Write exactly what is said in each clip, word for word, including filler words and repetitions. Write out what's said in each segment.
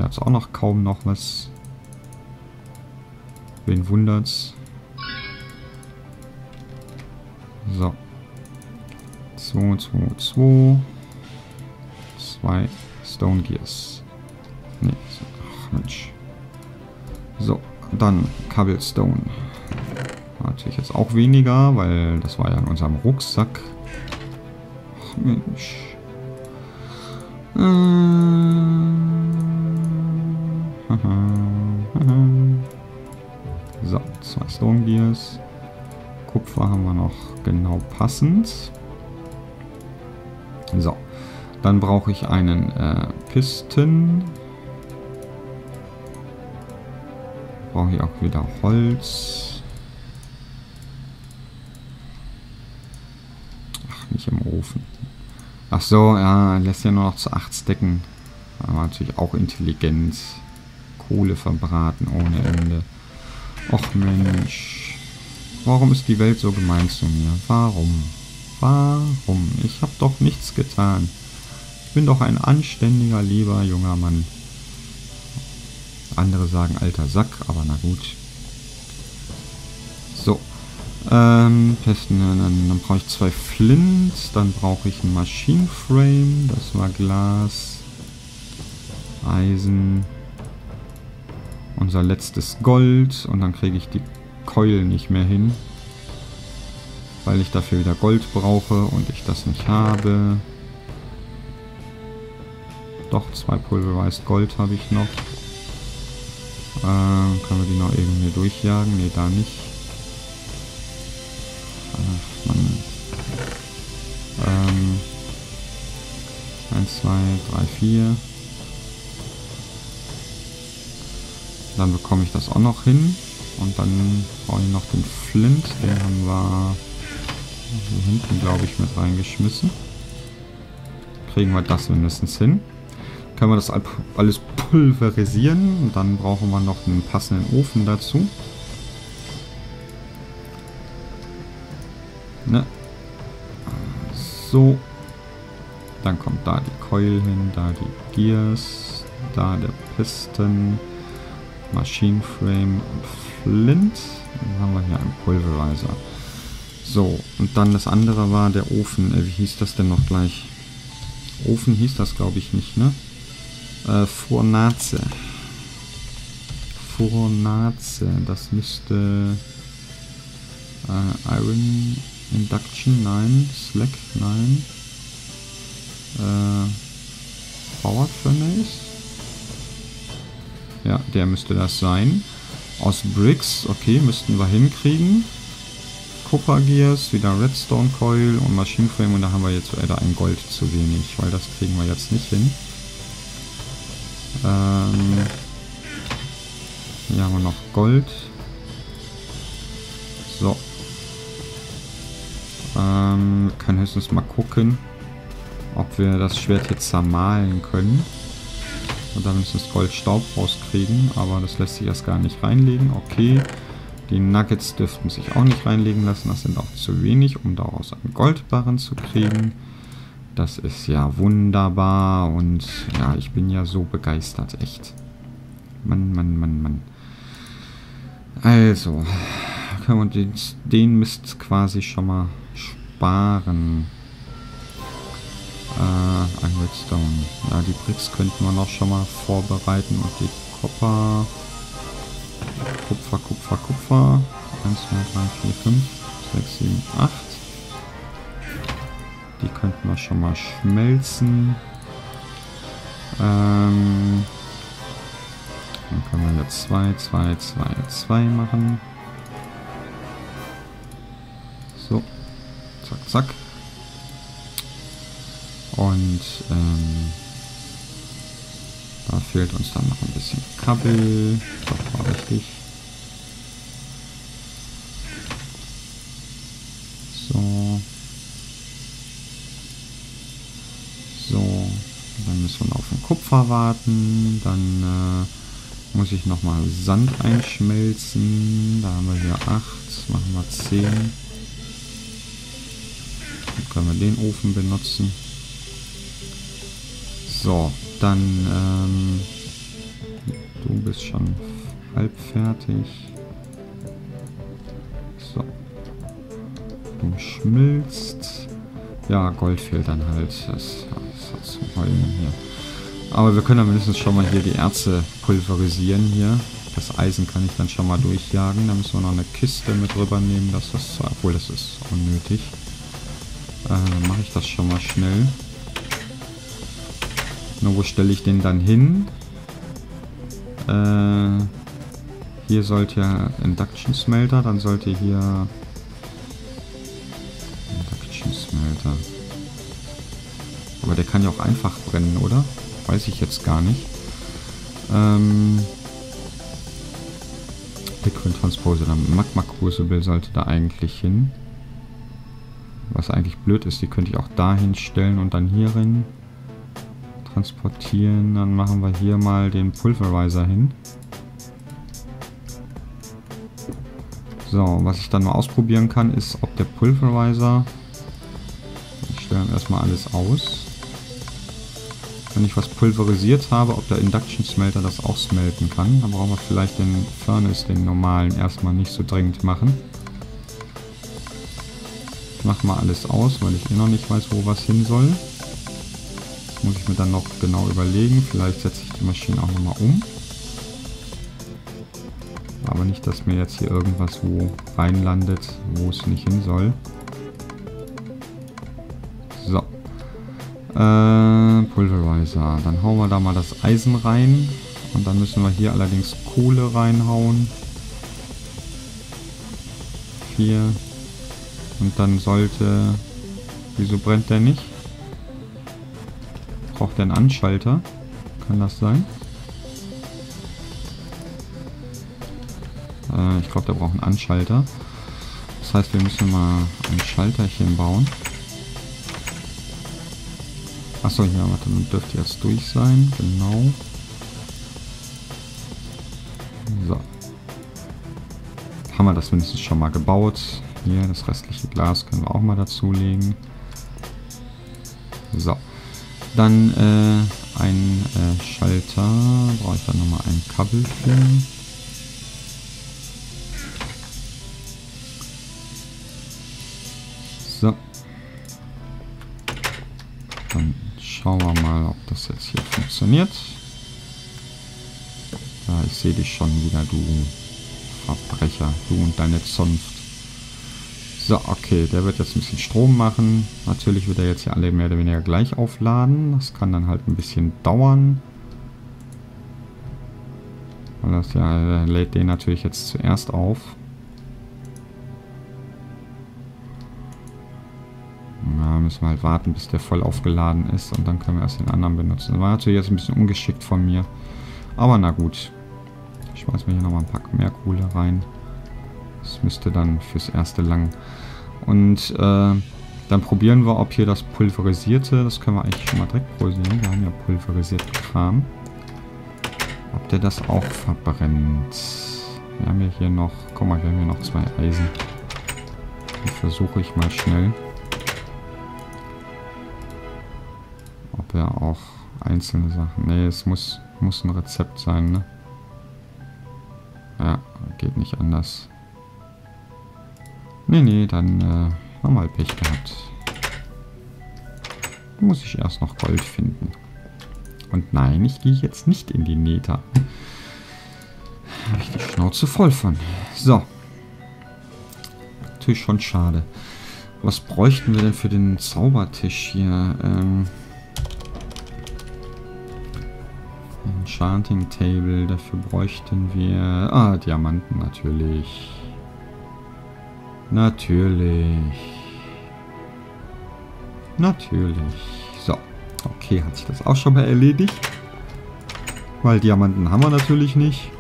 jetzt auch noch kaum noch was. Wen wundert's? So. zwei, zwei, zwei. Zwei Stone Gears. Nee, so. Ach Mensch. So, dann Cobblestone. Natürlich jetzt auch weniger, weil das war ja in unserem Rucksack. Ach Mensch. So, zwei Stone Gears. Kupfer haben wir noch genau passend. So, dann brauche ich einen äh, Piston. Brauche ich auch wieder Holz. Ach, nicht im Ofen. Ach so, ja, lässt ja nur noch zu acht Stecken. Aber natürlich auch intelligent. Kohle verbraten ohne Ende. Och Mensch. Warum ist die Welt so gemein zu mir? Warum? Warum? Ich habe doch nichts getan. Ich bin doch ein anständiger, lieber junger Mann. Andere sagen alter Sack, aber na gut. So. Ähm, testen, dann, dann brauche ich zwei Flint, dann brauche ich ein Machine Frame, das war Glas, Eisen, unser letztes Gold und dann kriege ich die Keul nicht mehr hin, weil ich dafür wieder Gold brauche und ich das nicht habe. Doch, zwei Pulverized Gold habe ich noch. Äh, können wir die noch irgendwie durchjagen? Ne, da nicht. Ach, Mann. Ähm, eins, zwei, drei, vier. Dann bekomme ich das auch noch hin. Und dann brauche ich noch den Flint. Den haben wir hier hinten, glaube ich, mit reingeschmissen. Kriegen wir das mindestens hin. Können wir das alles pulverisieren. Und dann brauchen wir noch einen passenden Ofen dazu. Ne? So. Dann kommt da die Keul hin, da die Gears, da der Piston, Machine Frame und Flint. Dann haben wir hier einen Pulverizer. So, und dann das andere war der Ofen. Äh, wie hieß das denn noch gleich? Ofen hieß das, glaube ich, nicht, ne? Äh, Fornace. Fornace. Das müsste äh, Iron Induction, nein. Slack, nein. Äh, Power Furnace. Ja, der müsste das sein. Aus Bricks, okay, müssten wir hinkriegen. Copper Gears, wieder Redstone Coil und Machine Frame und da haben wir jetzt leider ein Gold zu wenig, weil das kriegen wir jetzt nicht hin. Ähm, hier haben wir noch Gold. So. Ähm, wir können höchstens mal gucken, ob wir das Schwert jetzt zermahlen können. Und dann müssen wir das Goldstaub rauskriegen, aber das lässt sich erst gar nicht reinlegen. Okay, die Nuggets dürften sich auch nicht reinlegen lassen, das sind auch zu wenig, um daraus einen Goldbarren zu kriegen. Das ist ja wunderbar und ja, ich bin ja so begeistert, echt. Mann, Mann, Mann, Mann. Also, können wir den, den Mist quasi schon mal sparen. Äh, ein Redstone. Ja, die Bricks könnten wir noch schon mal vorbereiten und die Copper. Kupfer, Kupfer, Kupfer. eins, zwei, drei, vier, fünf, sechs, sieben, acht. Die könnten wir schon mal schmelzen. Ähm, dann können wir jetzt zwei, zwei, zwei, zwei machen. So. Zack, zack. Und ähm, da fehlt uns dann noch ein bisschen Kabel. Das war richtig. So. So. Dann müssen wir noch auf den Kupfer warten. Dann äh, muss ich nochmal Sand einschmelzen. Da haben wir hier acht. Machen wir zehn. Dann können wir den Ofen benutzen. So, dann ähm, ist schon halb fertig. So. Du schmilzt. Ja, Gold fehlt dann halt. Das, das hat zum Heulen hier. Aber wir können dann mindestens schon mal hier die Erze pulverisieren hier. Das Eisen kann ich dann schon mal durchjagen. Da müssen wir noch eine Kiste mit rübernehmen. Dass das, obwohl das ist unnötig. Äh, dann mache ich das schon mal schnell. Nur wo stelle ich den dann hin? Äh, hier sollte ja Induction Smelter. Dann sollte hier... Induction Smelter. Aber der kann ja auch einfach brennen, oder? Weiß ich jetzt gar nicht. Ähm... Liquid Transposer, dann Magma Crucible sollte da eigentlich hin. Was eigentlich blöd ist, die könnte ich auch da hinstellen und dann hier hin transportieren. Dann machen wir hier mal den Pulverizer hin. So, was ich dann mal ausprobieren kann, ist, ob der Pulverizer... Ich stelle erstmal alles aus. Wenn ich was pulverisiert habe, ob der Induction Smelter das auch smelten kann. Dann brauchen wir vielleicht den Furnace, den normalen, erstmal nicht so dringend machen. Ich mache mal alles aus, weil ich eh noch nicht weiß, wo was hin soll. Das muss ich mir dann noch genau überlegen. Vielleicht setze ich die Maschine auch nochmal um. Aber nicht, dass mir jetzt hier irgendwas wo reinlandet, wo es nicht hin soll. So. Äh, Pulverizer. Dann hauen wir da mal das Eisen rein. Und dann müssen wir hier allerdings Kohle reinhauen. Vier. Und dann sollte... Wieso brennt der nicht? Braucht der einen Anschalter? Kann das sein? Äh, ich glaube, der braucht einen Anschalter. Das heißt, wir müssen mal ein Schalterchen bauen. Achso, ja, warte, dann dürfte jetzt durch sein. Genau. So. Haben wir das wenigstens schon mal gebaut. Hier, das restliche Glas können wir auch mal dazulegen. So. Dann äh, ein äh, Schalter. Brauche ich dann nochmal ein Kabelchen. So. Dann schauen wir mal, ob das jetzt hier funktioniert. Ja, ich sehe dich schon wieder, du Verbrecher. Du und deine Zunft. So, okay, der wird jetzt ein bisschen Strom machen. Natürlich wird er jetzt hier alle mehr oder weniger gleich aufladen. Das kann dann halt ein bisschen dauern. Weil das ja, er lädt den natürlich jetzt zuerst auf. Ja, müssen wir halt warten, bis der voll aufgeladen ist und dann können wir erst den anderen benutzen. Das war natürlich jetzt ein bisschen ungeschickt von mir. Aber na gut. Ich schmeiß mir hier nochmal ein paar mehr Kohle rein. Das müsste dann fürs erste lang. Und äh, dann probieren wir, ob hier das Pulverisierte, das können wir eigentlich schon mal direkt pulverisieren. Wir haben ja pulverisierten Kram. Ob der das auch verbrennt. Wir haben ja hier noch, guck mal, wir haben hier noch zwei Eisen. Die versuche ich mal schnell. Ob er auch einzelne Sachen... Ne, es muss, muss ein Rezept sein, ne? Ja, geht nicht anders. Nee, nee, dann äh, haben wir halt Pech gehabt. Muss ich erst noch Gold finden. Und nein, ich gehe jetzt nicht in die Nether. Habe ich die Schnauze voll von. So. Natürlich schon schade. Was bräuchten wir denn für den Zaubertisch hier? Ähm... Enchanting Table, dafür bräuchten wir... Ah, Diamanten natürlich. Natürlich. Natürlich. So. Okay, hat sich das auch schon mal erledigt. Weil Diamanten haben wir natürlich nicht.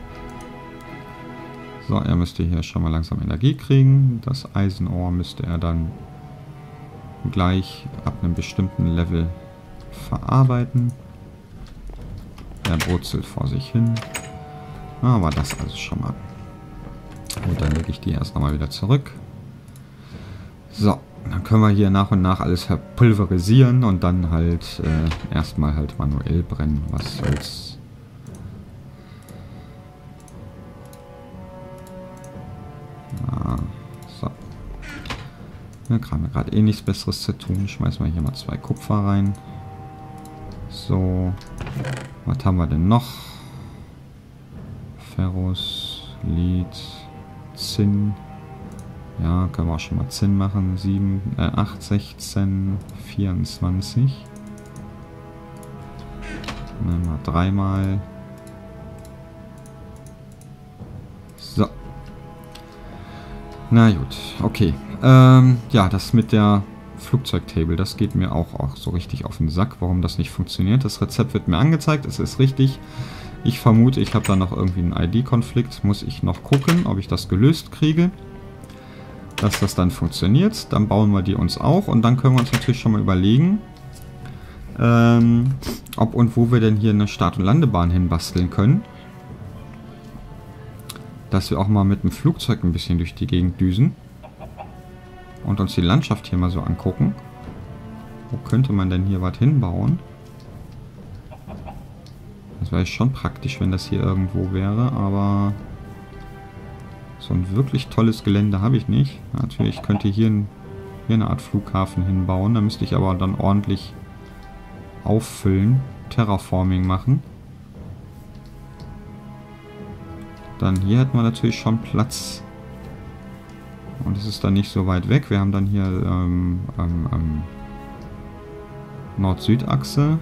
So, er müsste hier schon mal langsam Energie kriegen. Das Eisenohr müsste er dann gleich ab einem bestimmten Level verarbeiten. Er brutzelt vor sich hin. Aber das also schon mal. Und dann lege ich die erst nochmal wieder zurück. So, dann können wir hier nach und nach alles verpulverisieren und dann halt äh, erstmal halt manuell brennen. Was soll's. Wir haben gerade eh nichts Besseres zu tun. Schmeißen wir hier mal zwei Kupfer rein. So. Was haben wir denn noch? Ferrous, Lead, Zinn. Ja, können wir auch schon mal Zinn machen. sieben, äh, acht, sechzehn, vierundzwanzig. Nehmen wir dreimal. So. Na gut, okay. Ähm, ja, das mit der Flugzeugtable, das geht mir auch, auch so richtig auf den Sack, warum das nicht funktioniert. Das Rezept wird mir angezeigt, es ist richtig. Ich vermute, ich habe da noch irgendwie einen I D-Konflikt. Muss ich noch gucken, ob ich das gelöst kriege. Dass das dann funktioniert. Dann bauen wir die uns auch. Und dann können wir uns natürlich schon mal überlegen, ähm, ob und wo wir denn hier eine Start- und Landebahn hinbasteln können. Dass wir auch mal mit dem Flugzeug ein bisschen durch die Gegend düsen. Und uns die Landschaft hier mal so angucken. Wo könnte man denn hier was hinbauen? Das wäre schon praktisch, wenn das hier irgendwo wäre, aber so ein wirklich tolles Gelände habe ich nicht. Natürlich könnte ich hier, ein, hier eine Art Flughafen hinbauen, da müsste ich aber dann ordentlich auffüllen, Terraforming machen. Dann hier hätten wir natürlich schon Platz. Und es ist dann nicht so weit weg. Wir haben dann hier ähm, ähm, ähm, Nord-Süd-Achse.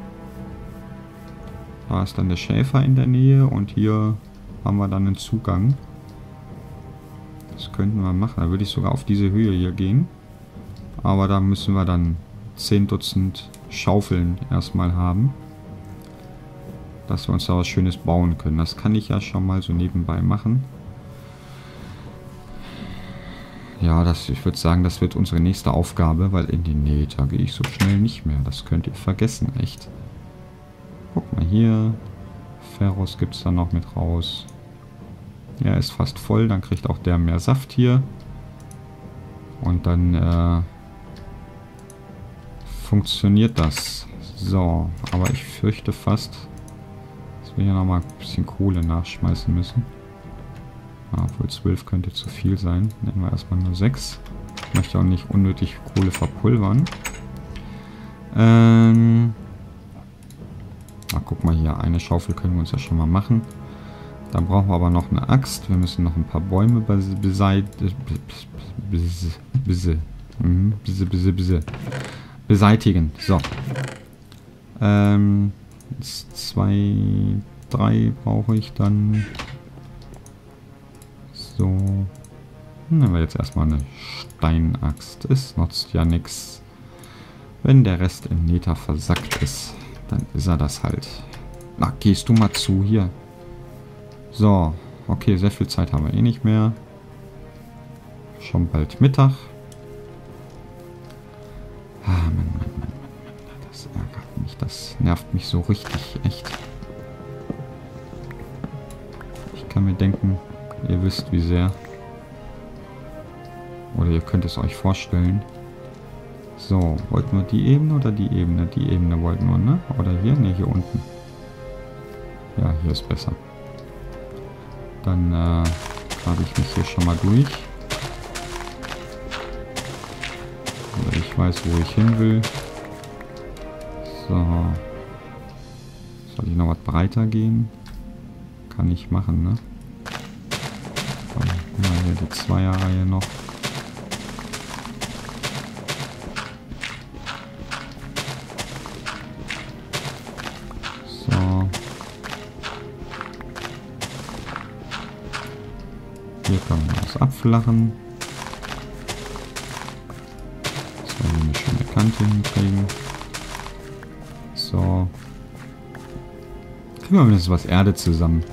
Da ist dann der Schäfer in der Nähe und hier haben wir dann einen Zugang. Das könnten wir machen. Da würde ich sogar auf diese Höhe hier gehen. Aber da müssen wir dann zehn Dutzend Schaufeln erstmal haben. Dass wir uns da was Schönes bauen können. Das kann ich ja schon mal so nebenbei machen. Ja, das, ich würde sagen, das wird unsere nächste Aufgabe, weil in die Nähe, da gehe ich so schnell nicht mehr. Das könnt ihr vergessen, echt. Guck mal hier. Ferrous gibt es da noch mit raus. Ja, ist fast voll. Dann kriegt auch der mehr Saft hier. Und dann äh, funktioniert das. So, aber ich fürchte fast, dass wir hier nochmal ein bisschen Kohle nachschmeißen müssen. Ja, obwohl zwölf könnte zu viel sein. Nehmen wir erstmal nur sechs. Ich möchte auch nicht unnötig Kohle verpulvern. Ähm... Na, guck mal hier, eine Schaufel können wir uns ja schon mal machen. Dann brauchen wir aber noch eine Axt. Wir müssen noch ein paar Bäume beseitigen. So. Ähm, zwei, drei brauche ich dann. So. Nehmen wir jetzt erstmal eine Steinaxt. Es nutzt ja nichts. Wenn der Rest im Nether versackt ist, dann ist er das halt. Na, gehst du mal zu hier. So, okay, sehr viel Zeit haben wir eh nicht mehr. Schon bald Mittag. Ah, Mann, Mann, Mann, Mann, Mann. Das ärgert mich, das nervt mich so richtig, echt. Ich kann mir denken, ihr wisst wie sehr. Oder ihr könnt es euch vorstellen. So, wollten wir die Ebene oder die Ebene? Die Ebene wollten wir, ne? Oder hier? Ne, hier unten. Ja, hier ist besser. Dann äh, grabe ich mich hier schon mal durch. Oder ich weiß, wo ich hin will. So. Soll ich noch was breiter gehen? Kann ich machen, ne? Dann haben wir hier die Zweierreihe noch. So. Hier können wir das abflachen. So, eine schöne Kante hinkriegen. So. Kriegen wir mindestens was Erde zusammen.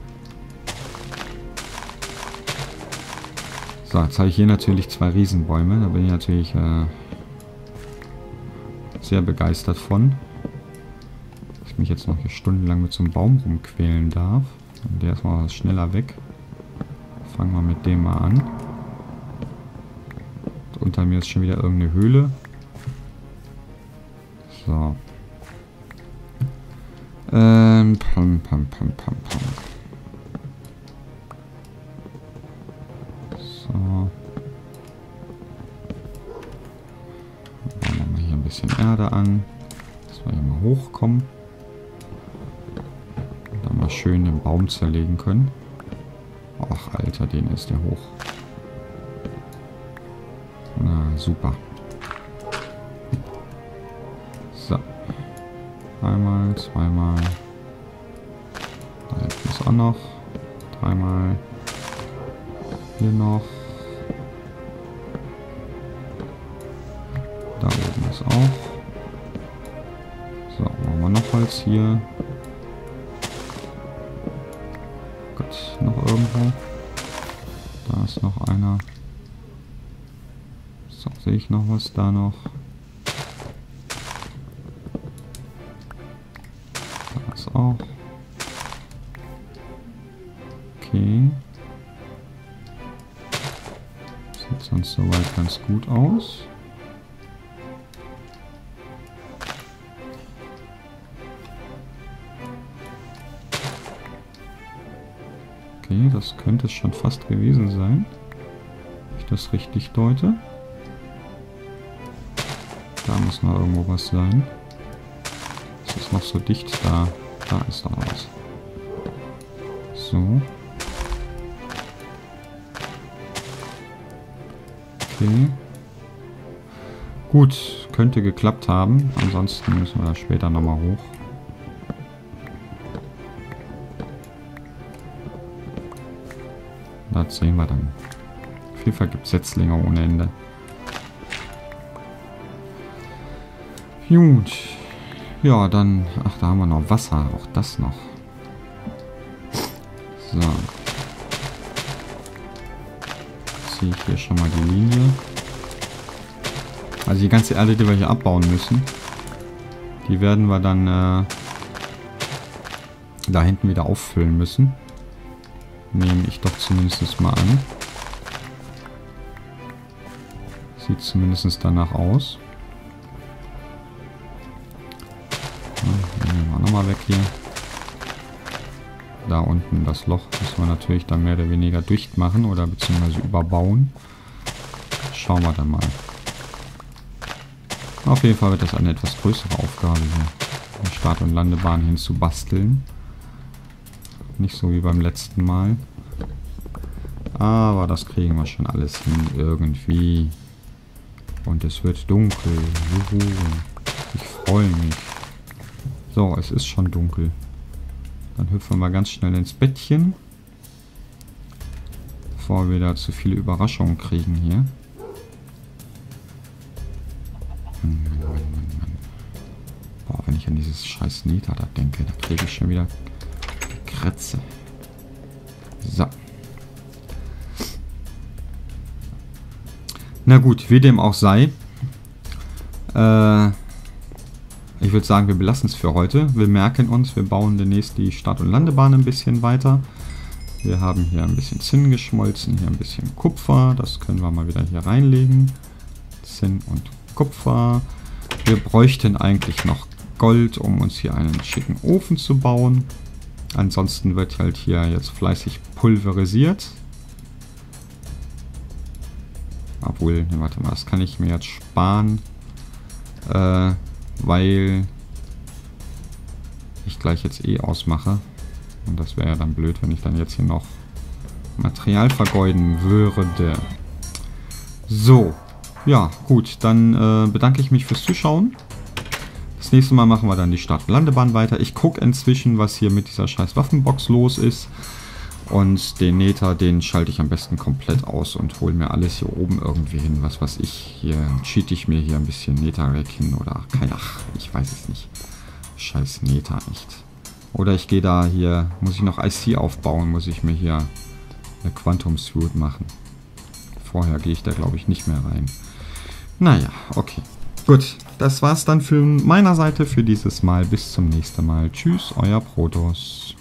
So, jetzt habe ich hier natürlich zwei Riesenbäume. Da bin ich natürlich äh, sehr begeistert von. Dass ich mich jetzt noch hier stundenlang mit so einem Baum rumquälen darf. Und der ist mal was schneller weg. Fangen wir mit dem mal an. Und unter mir ist schon wieder irgendeine Höhle. So. Ähm, pam, pam, pam, pam, pam. So. an, dass wir hier mal hochkommen. Und dann mal schön den Baum zerlegen können. Ach, Alter, den ist der hoch. Na, super. So. Einmal, zweimal. Da hinten ist auch noch. Dreimal. Hier noch. Da oben ist auch. So, machen wir noch Holz hier. Gott, noch irgendwo. Da ist noch einer. So, sehe ich noch was da noch? Da ist auch. Okay. Sieht sonst soweit ganz gut aus. Okay, das könnte es schon fast gewesen sein, wenn ich das richtig deute. Da muss noch irgendwo was sein. Es ist noch so dicht da. Da ist noch was. So. Okay. Gut, könnte geklappt haben. Ansonsten müssen wir später nochmal hoch. Das sehen wir dann. Auf jeden Fall gibt es Setzlinge ohne Ende. Gut. Ja, dann... Ach, da haben wir noch Wasser. Auch das noch. So. Ziehe ich hier schon mal die Linie. Also die ganze Erde, die wir hier abbauen müssen, die werden wir dann äh, da hinten wieder auffüllen müssen. Nehme ich doch zumindest mal an. Sieht zumindest danach aus. Ja, nehmen wir nochmal weg hier. Da unten das Loch müssen wir natürlich dann mehr oder weniger dicht machen oder beziehungsweise überbauen. Schauen wir dann mal. Auf jeden Fall wird das eine etwas größere Aufgabe hier, eine Start- und Landebahn hinzubasteln. Nicht so wie beim letzten Mal. Aber das kriegen wir schon alles hin irgendwie. Und es wird dunkel. Juhu. Ich freue mich. So, es ist schon dunkel. Dann hüpfen wir ganz schnell ins Bettchen. Bevor wir da zu viele Überraschungen kriegen hier. Mann, Mann, Mann, Mann, Mann. Boah, wenn ich an dieses scheiß Nether da denke, da kriege ich schon wieder die Kratze. So. Na gut, wie dem auch sei. Äh, ich würde sagen, wir belassen es für heute. Wir merken uns, wir bauen demnächst die Start- und Landebahn ein bisschen weiter. Wir haben hier ein bisschen Zinn geschmolzen, hier ein bisschen Kupfer. Das können wir mal wieder hier reinlegen. Zinn und Kupfer. Wir bräuchten eigentlich noch Gold, um uns hier einen schicken Ofen zu bauen. Ansonsten wird halt hier jetzt fleißig pulverisiert. Obwohl, ne, warte mal, das kann ich mir jetzt sparen. Äh, weil ich gleich jetzt eh ausmache. Und das wäre ja dann blöd, wenn ich dann jetzt hier noch Material vergeuden würde. So. Ja, gut. Dann äh, bedanke ich mich fürs Zuschauen. Das nächste Mal machen wir dann die Start- und Landebahn weiter. Ich gucke inzwischen, was hier mit dieser scheiß Waffenbox los ist. Und den Nether, den schalte ich am besten komplett aus und hole mir alles hier oben irgendwie hin. Was weiß ich, hier cheat ich mir hier ein bisschen Nether weg hin oder keine, ach, ich weiß es nicht. Scheiß Nether nicht. Oder ich gehe da hier, muss ich noch I C aufbauen, muss ich mir hier eine Quantum Suit machen. Vorher gehe ich da, glaube ich, nicht mehr rein. Naja, okay. Gut, das war's dann für meiner Seite für dieses Mal. Bis zum nächsten Mal. Tschüss, euer Protoss.